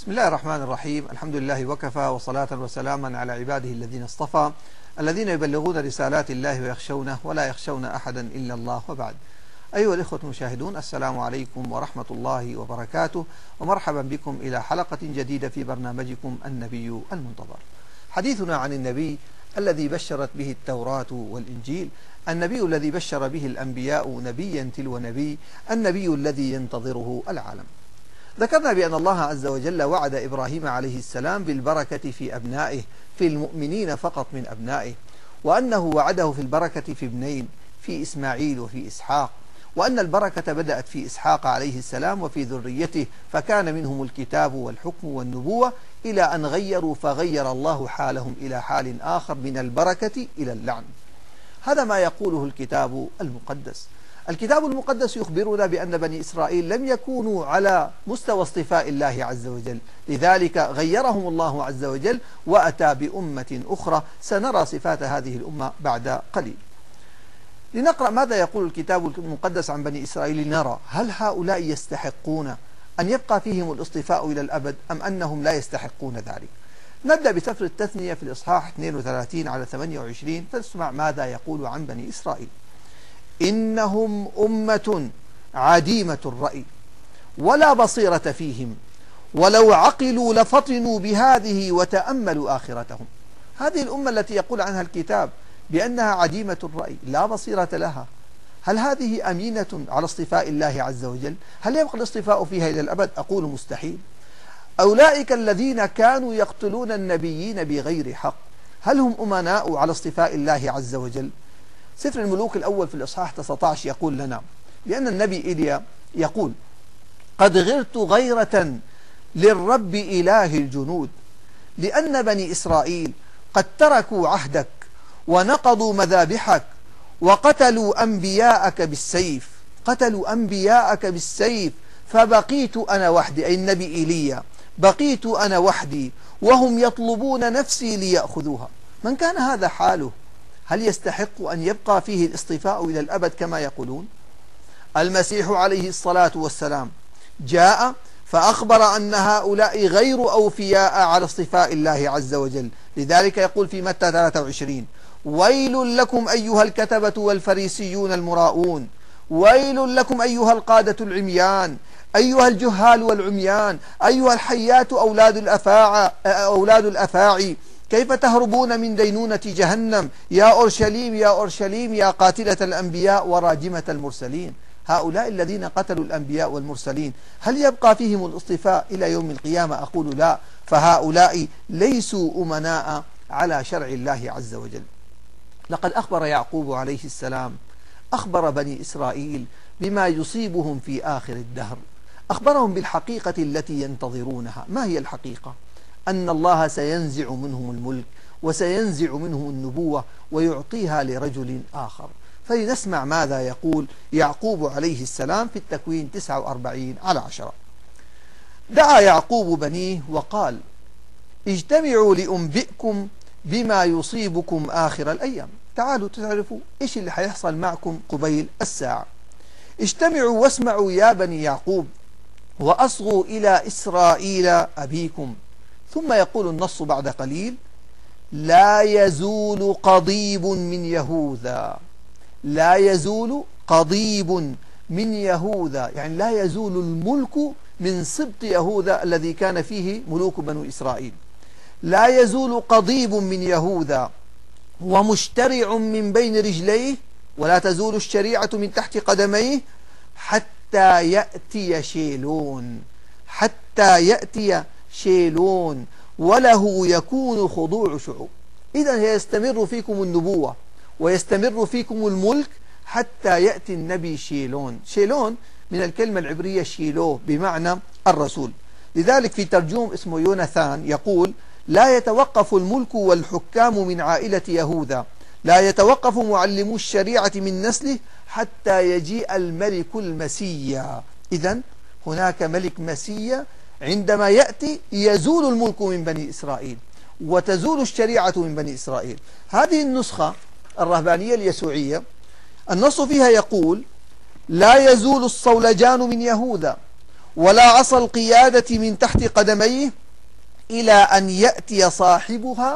بسم الله الرحمن الرحيم. الحمد لله وكفى، وصلاة وسلاما على عباده الذين اصطفى، الذين يبلغون رسالات الله ويخشونه ولا يخشون أحدا إلا الله. وبعد، أيها الإخوة المشاهدون، السلام عليكم ورحمة الله وبركاته، ومرحبا بكم إلى حلقة جديدة في برنامجكم النبي المنتظر. حديثنا عن النبي الذي بشرت به التوراة والإنجيل، النبي الذي بشر به الأنبياء نبيا تلو نبي، النبي الذي ينتظره العالم. ذكرنا بأن الله عز وجل وعد إبراهيم عليه السلام بالبركة في أبنائه، في المؤمنين فقط من أبنائه، وأنه وعده في البركة في ابنين، في إسماعيل وفي إسحاق، وأن البركة بدأت في إسحاق عليه السلام وفي ذريته، فكان منهم الكتاب والحكم والنبوة، إلى أن غيروا فغير الله حالهم إلى حال آخر من البركة إلى اللعن. هذا ما يقوله الكتاب المقدس. الكتاب المقدس يخبرنا بأن بني إسرائيل لم يكونوا على مستوى اصطفاء الله عز وجل، لذلك غيرهم الله عز وجل وأتى بأمة أخرى. سنرى صفات هذه الأمة بعد قليل. لنقرأ ماذا يقول الكتاب المقدس عن بني إسرائيل، لنرى هل هؤلاء يستحقون أن يبقى فيهم الاصطفاء إلى الأبد أم أنهم لا يستحقون ذلك. نبدأ بسفر التثنية في الإصحاح 32 على 28، فنسمع ماذا يقول عن بني إسرائيل. إنهم أمة عديمة الرأي ولا بصيرة فيهم، ولو عقلوا لفطنوا بهذه وتأملوا آخرتهم. هذه الأمة التي يقول عنها الكتاب بأنها عديمة الرأي لا بصيرة لها، هل هذه أمينة على اصطفاء الله عز وجل؟ هل يبقى الاصطفاء فيها إلى الأبد؟ أقول مستحيل. أولئك الذين كانوا يقتلون النبيين بغير حق، هل هم أمناء على اصطفاء الله عز وجل؟ سفر الملوك الأول في الإصحاح 19 يقول لنا بأن النبي إيليا يقول: قد غرت غيرة للرب إله الجنود، لأن بني إسرائيل قد تركوا عهدك ونقضوا مذابحك وقتلوا أنبياءك بالسيف. قتلوا أنبياءك بالسيف فبقيت أنا وحدي، أي النبي إيليا، بقيت أنا وحدي وهم يطلبون نفسي ليأخذوها. من كان هذا حاله هل يستحق أن يبقى فيه الاصطفاء إلى الأبد كما يقولون؟ المسيح عليه الصلاة والسلام جاء فأخبر أن هؤلاء غير أوفياء على اصطفاء الله عز وجل، لذلك يقول في متى 23: ويل لكم أيها الكتبة والفريسيون المراؤون، ويل لكم أيها القادة العميان، أيها الجهال والعميان، أيها الحيات أولاد الأفاعي، كيف تهربون من دينونة جهنم، يا أورشليم يا أورشليم يا قاتلة الأنبياء وراجمة المرسلين. هؤلاء الذين قتلوا الأنبياء والمرسلين هل يبقى فيهم الاصطفاء إلى يوم القيامة؟ أقول لا، فهؤلاء ليسوا أمناء على شرع الله عز وجل. لقد أخبر يعقوب عليه السلام، أخبر بني إسرائيل بما يصيبهم في آخر الدهر، أخبرهم بالحقيقة التي ينتظرونها. ما هي الحقيقة؟ أن الله سينزع منهم الملك وسينزع منهم النبوة ويعطيها لرجل آخر. فلنسمع ماذا يقول يعقوب عليه السلام في التكوين 49 على 10. دعا يعقوب بنيه وقال: اجتمعوا لأنبئكم بما يصيبكم آخر الأيام. تعالوا تعرفوا إيش اللي حيحصل معكم قبيل الساعة. اجتمعوا واسمعوا يا بني يعقوب وأصغوا إلى إسرائيل أبيكم. ثم يقول النص بعد قليل: لا يزول قضيب من يهوذا. لا يزول قضيب من يهوذا، يعني لا يزول الملك من سبط يهوذا الذي كان فيه ملوك بنو إسرائيل. لا يزول قضيب من يهوذا ومشترع من بين رجليه، ولا تزول الشريعة من تحت قدميه، حتى يأتي شيلون. حتى يأتي شيلون وله يكون خضوع شعوب. إذن يستمر فيكم النبوة ويستمر فيكم الملك حتى يأتي النبي شيلون. شيلون من الكلمة العبرية شيلو بمعنى الرسول. لذلك في ترجوم اسمه يوناثان يقول: لا يتوقف الملك والحكام من عائلة يهوذا، لا يتوقف معلمو الشريعة من نسله حتى يجيء الملك المسيا. إذن هناك ملك مسيا، عندما يأتي يزول الملك من بني إسرائيل وتزول الشريعة من بني إسرائيل. هذه النسخة الرهبانية اليسوعية النص فيها يقول: لا يزول الصولجان من يهوذا ولا عصا القيادة من تحت قدميه إلى أن يأتي صاحبها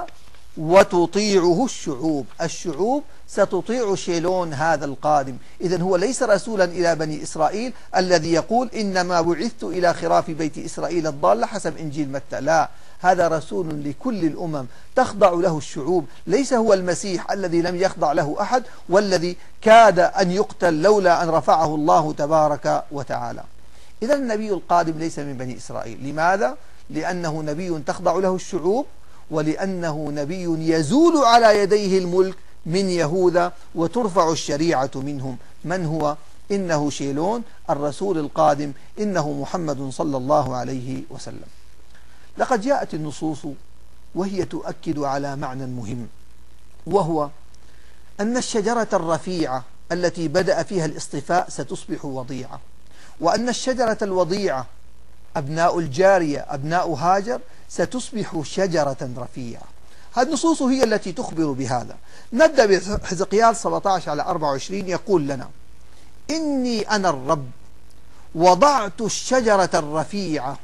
وتطيعه الشعوب. الشعوب ستطيع شيلون هذا القادم. إذن هو ليس رسولا إلى بني إسرائيل الذي يقول إنما بعثت إلى خراف بيت إسرائيل الضالة حسب إنجيل متى، لا، هذا رسول لكل الأمم تخضع له الشعوب. ليس هو المسيح الذي لم يخضع له أحد والذي كاد أن يقتل لولا أن رفعه الله تبارك وتعالى. إذن النبي القادم ليس من بني إسرائيل. لماذا؟ لأنه نبي تخضع له الشعوب، ولأنه نبي يزول على يديه الملك من يهوذا وترفع الشريعة منهم. من هو؟ إنه شيلون الرسول القادم، إنه محمد صلى الله عليه وسلم. لقد جاءت النصوص وهي تؤكد على معنى مهم، وهو أن الشجرة الرفيعة التي بدأ فيها الاصطفاء ستصبح وضيعة، وأن الشجرة الوضيعة أبناء الجارية أبناء هاجر ستصبح شجرة رفيعة. هذه النصوص هي التي تخبر بهذا. نبدأ بحزقيال 17:24 يقول لنا: إني أنا الرب وضعت الشجرة الرفيعة.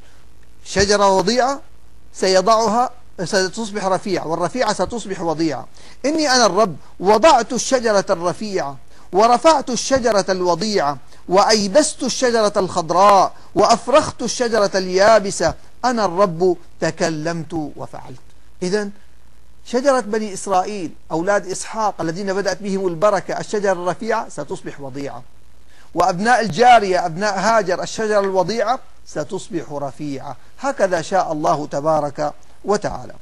شجرة وضيعة سيضعها ستصبح رفيعة، والرفيعة ستصبح وضيعة. إني أنا الرب وضعت الشجرة الرفيعة ورفعت الشجرة الوضيعة وأيبست الشجرة الخضراء وأفرخت الشجرة اليابسة، أنا الرب تكلمت وفعلت. إذن شجرة بني إسرائيل أولاد إسحاق الذين بدأت بهم البركة الشجرة الرفيعة ستصبح وضيعة، وأبناء الجارية أبناء هاجر الشجرة الوضيعة ستصبح رفيعة. هكذا شاء الله تبارك وتعالى.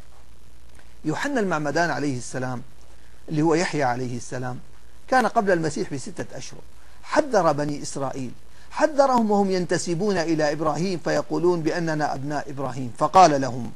يوحنا المعمدان عليه السلام اللي هو يحيى عليه السلام كان قبل المسيح ب6 أشهر، حذر بني إسرائيل، حذرهم وهم ينتسبون إلى إبراهيم فيقولون بأننا أبناء إبراهيم، فقال لهم: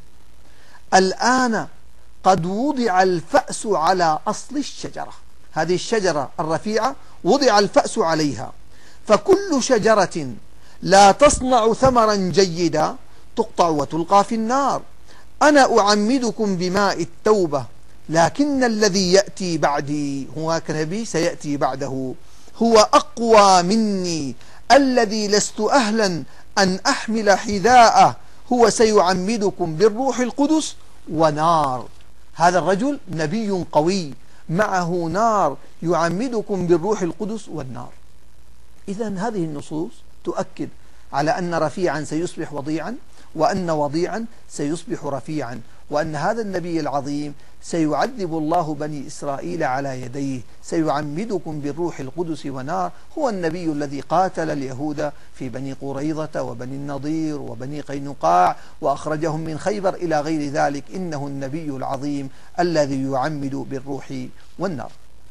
الآن قد وضع الفأس على أصل الشجرة. هذه الشجرة الرفيعة وضع الفأس عليها، فكل شجرة لا تصنع ثمرا جيدا تقطع وتلقى في النار. أنا أعمدكم بماء التوبة، لكن الذي يأتي بعدي، هناك نبي سيأتي بعده، هو أقوى مني الذي لست أهلا أن أحمل حذاءه، هو سيعمدكم بالروح القدس ونار. هذا الرجل نبي قوي معه نار يعمدكم بالروح القدس والنار. إذن هذه النصوص تؤكد على أن رفيعا سيصبح وضيعا، وأن وضيعا سيصبح رفيعا، وأن هذا النبي العظيم سيعذب الله بني إسرائيل على يديه، سيعمدكم بالروح القدس ونار. هو النبي الذي قاتل اليهود في بني قريظة وبني النضير وبني قينقاع وأخرجهم من خيبر إلى غير ذلك. إنه النبي العظيم الذي يعمد بالروح والنار.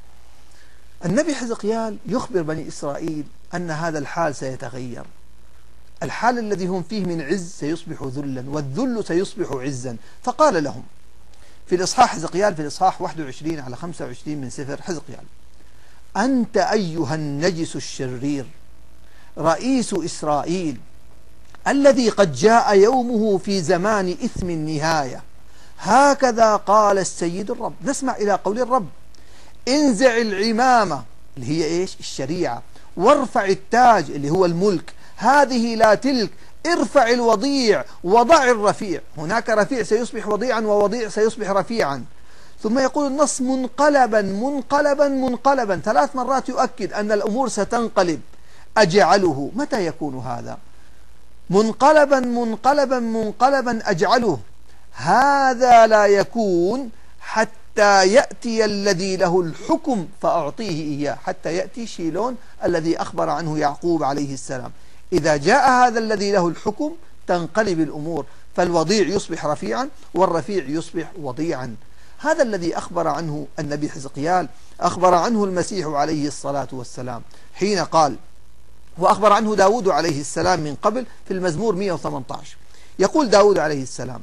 النبي حزقيال يخبر بني إسرائيل أن هذا الحال سيتغير. الحال الذي هم فيه من عز سيصبح ذلا، والذل سيصبح عزا. فقال لهم في الإصحاح حزقيال في الإصحاح 21-25 من سفر حزقيال: أنت أيها النجس الشرير رئيس إسرائيل الذي قد جاء يومه في زمان إثم النهاية، هكذا قال السيد الرب. نسمع إلى قول الرب: انزع العمامة اللي هي إيش؟ الشريعة، وارفع التاج اللي هو الملك، هذه لا تلك، ارفع الوضيع وضع الرفيع. هناك رفيع سيصبح وضيعا ووضيع سيصبح رفيعا. ثم يقول النص: منقلبا منقلبا منقلبا، 3 مرات يؤكد أن الأمور ستنقلب. أجعله، متى يكون هذا؟ منقلبا منقلبا منقلبا أجعله، هذا لا يكون حتى يأتي الذي له الحكم فأعطيه إياه. حتى يأتي شيلون الذي أخبر عنه يعقوب عليه السلام. إذا جاء هذا الذي له الحكم تنقلب الأمور، فالوضيع يصبح رفيعا والرفيع يصبح وضيعا. هذا الذي أخبر عنه النبي حزقيال، أخبر عنه المسيح عليه الصلاة والسلام حين قال، وأخبر عنه داود عليه السلام من قبل في المزمور 118. يقول داود عليه السلام: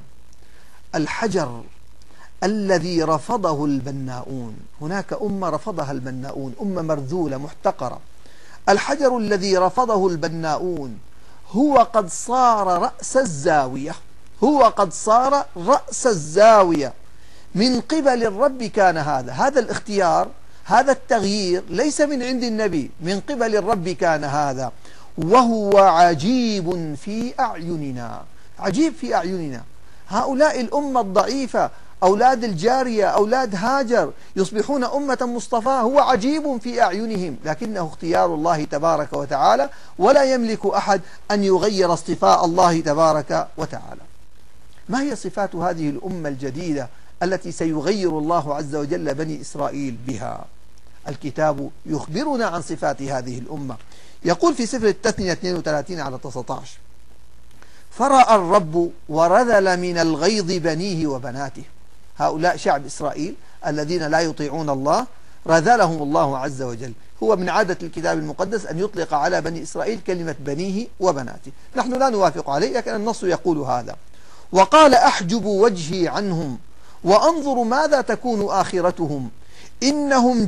الحجر الذي رفضه البناؤون. هناك أمة رفضها البناؤون، أمة مرذولة محتقرة. الحجر الذي رفضه البناؤون هو قد صار رأس الزاوية، هو قد صار رأس الزاوية. من قبل الرب كان هذا الاختيار، هذا التغيير ليس من عند النبي، من قبل الرب كان هذا. وهو عجيب في أعيننا. عجيب في أعيننا. هؤلاء الأمة الضعيفة، أولاد الجارية، أولاد هاجر، يصبحون أمة مصطفاة، هو عجيب في أعينهم، لكنه اختيار الله تبارك وتعالى، ولا يملك أحد أن يغير اصطفاء الله تبارك وتعالى. ما هي صفات هذه الأمة الجديدة التي سيغير الله عز وجل بني إسرائيل بها؟ الكتاب يخبرنا عن صفات هذه الأمة. يقول في سفر التثنية 32 على 19: فرأى الرب ورذل من الغيظ بنيه وبناته. هؤلاء شعب إسرائيل الذين لا يطيعون الله رذلهم الله عز وجل. هو من عادة الكتاب المقدس أن يطلق على بني إسرائيل كلمة بنيه وبناته، نحن لا نوافق عليه، لكن النص يقول هذا. وقال أحجب وجهي عنهم وأنظر ماذا تكون آخرتهم، إنهم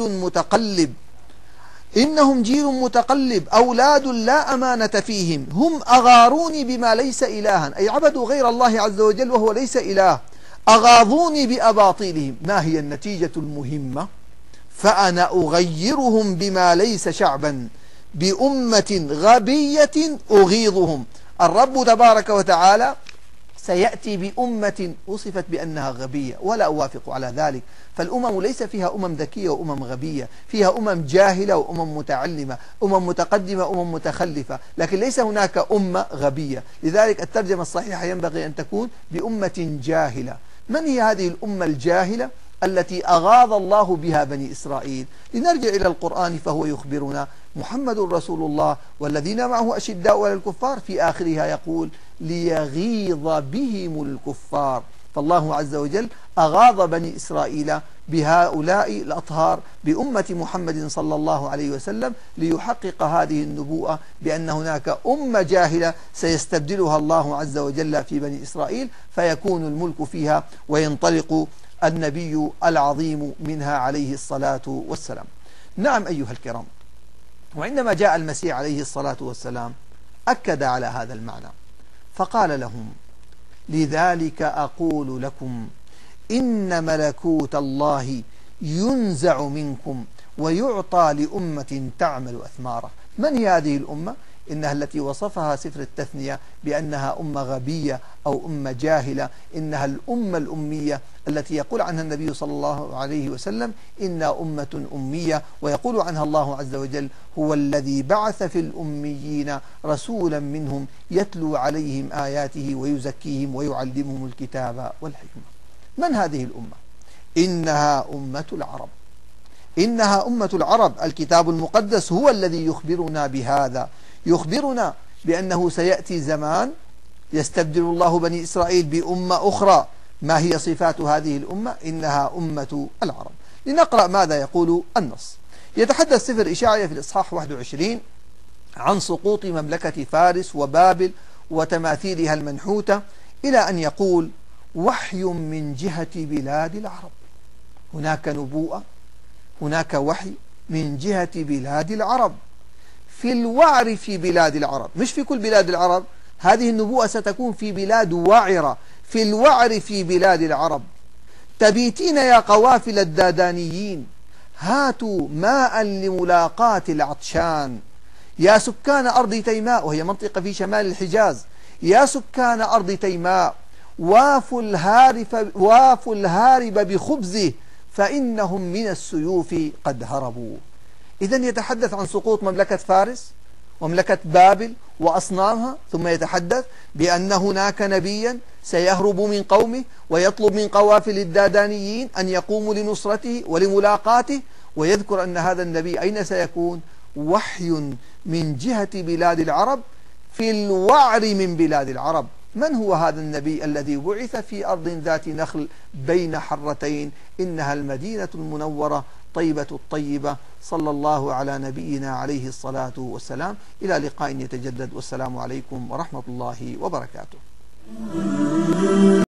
جيل متقلب أولاد لا أمانة فيهم، هم أغاروني بما ليس إلها، أي عبدوا غير الله عز وجل وهو ليس إله، أغاظوني بأباطيلهم. ما هي النتيجة المهمة؟ فأنا أغيرهم بما ليس شعبا بأمة غبية أغيظهم. الرب تبارك وتعالى سيأتي بأمة وصفت بأنها غبية، ولا أوافق على ذلك. فالأمم ليس فيها أمم ذكية وأمم غبية، فيها أمم جاهلة وأمم متعلمة، أمم متقدمة وأمم متخلفة، لكن ليس هناك أمة غبية. لذلك الترجمة الصحيحة ينبغي أن تكون بأمة جاهلة. من هي هذه الأمة الجاهلة التي أغاظ الله بها بني إسرائيل؟ لنرجع إلى القرآن فهو يخبرنا: محمد رسول الله والذين معه أشداء على الكفار، في آخرها يقول: ليغيظ بهم الكفار. فالله عز وجل أغاظ بني إسرائيل بهؤلاء الأطهار بأمة محمد صلى الله عليه وسلم ليحقق هذه النبوءة بأن هناك أمة جاهلة سيستبدلها الله عز وجل في بني إسرائيل، فيكون الملك فيها وينطلق النبي العظيم منها عليه الصلاة والسلام. نعم أيها الكرام، وعندما جاء المسيح عليه الصلاة والسلام أكد على هذا المعنى، فقال لهم: لذلك أقول لكم إن ملكوت الله ينزع منكم ويعطى لأمة تعمل أثماره. من هي هذه الأمة؟ إنها التي وصفها سفر التثنية بأنها أمة غبية أو أمة جاهلة، إنها الأمة الأمية التي يقول عنها النبي صلى الله عليه وسلم: إنا أمة أمية، ويقول عنها الله عز وجل: هو الذي بعث في الأميين رسولا منهم يتلو عليهم آياته ويزكيهم ويعلمهم الكتاب والحكمة. من هذه الأمة؟ إنها أمة العرب. إنها أمة العرب. الكتاب المقدس هو الذي يخبرنا بهذا، يخبرنا بأنه سيأتي زمان يستبدل الله بني إسرائيل بأمة أخرى. ما هي صفات هذه الأمة؟ إنها أمة العرب. لنقرأ ماذا يقول النص. يتحدث سفر إشعياء في الإصحاح 21 عن سقوط مملكة فارس وبابل وتماثيلها المنحوتة، إلى أن يقول: وحي من جهة بلاد العرب. هناك نبوءة، هناك وحي من جهة بلاد العرب، في الوعر في بلاد العرب، مش في كل بلاد العرب. هذه النبوءة ستكون في بلاد وعرة، في الوعر في بلاد العرب. تبيتين يا قوافل الدادانيين، هاتوا ماء لملاقاة العطشان. يا سكان أرض تيماء، وهي منطقة في شمال الحجاز، يا سكان أرض تيماء، وافوا الهارب بخبزه فإنهم من السيوف قد هربوا. إذن يتحدث عن سقوط مملكة فارس ومملكة بابل وأصنامها، ثم يتحدث بأن هناك نبيا سيهرب من قومه ويطلب من قوافل الدادانيين أن يقوموا لنصرته ولملاقاته، ويذكر أن هذا النبي أين سيكون؟ وحي من جهة بلاد العرب، في الوعر من بلاد العرب. من هو هذا النبي الذي بعث في أرض ذات نخل بين حرتين؟ إنها المدينة المنورة طيبة الطيبة. صلى الله على نبينا عليه الصلاة والسلام. إلى لقاء يتجدد، والسلام عليكم ورحمة الله وبركاته.